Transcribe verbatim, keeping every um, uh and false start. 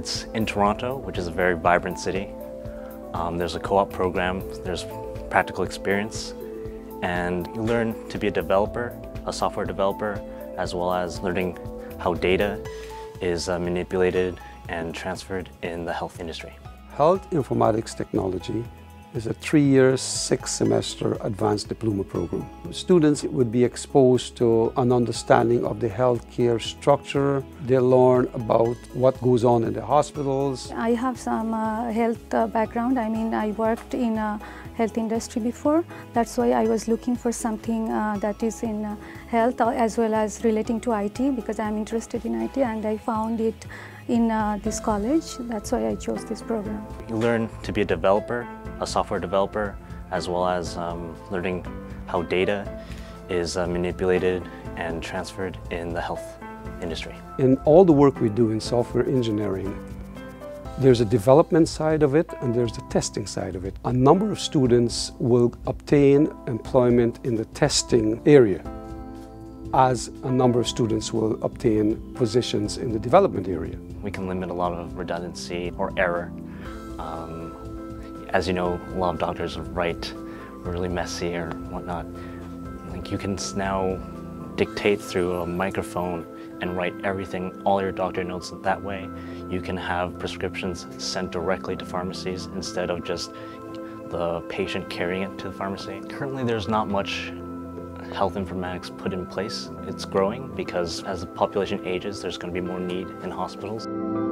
It's in Toronto, which is a very vibrant city. Um, there's a co-op program, there's practical experience, and you learn to be a developer, a software developer, as well as learning how data is uh, manipulated and transferred in the health industry. Health Informatics Technology is a three-year, six-semester advanced diploma program. Students would be exposed to an understanding of the healthcare structure. They'll learn about what goes on in the hospitals. I have some uh, health uh, background. I mean, I worked in a health industry before. That's why I was looking for something uh, that is in uh, health uh, as well as relating to I T, because I'm interested in I T, and I found it in uh, this college. That's why I chose this program. You learn to be a developer, a software developer, as well as um, learning how data is uh, manipulated and transferred in the health industry. In all the work we do in software engineering, there's a development side of it and there's the testing side of it. A number of students will obtain employment in the testing area, as a number of students will obtain positions in the development area. We can limit a lot of redundancy or error. Um, As you know, a lot of doctors write really messy or whatnot. Like, you can now dictate through a microphone and write everything, all your doctor notes that way. You can have prescriptions sent directly to pharmacies instead of just the patient carrying it to the pharmacy. Currently, there's not much health informatics put in place. It's growing because as the population ages, there's going to be more need in hospitals.